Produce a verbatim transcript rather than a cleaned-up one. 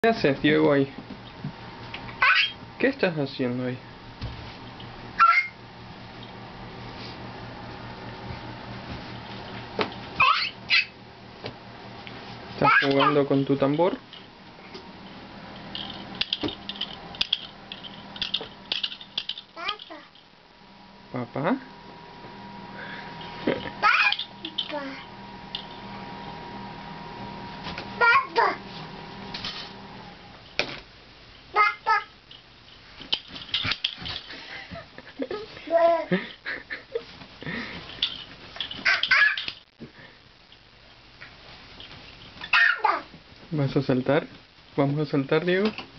¿Qué haces, Diego, ahí? ¿Qué estás haciendo ahí? ¿Estás jugando con tu tambor? ¿Papá? ¿Vas a saltar? ¿Vamos a saltar, Diego?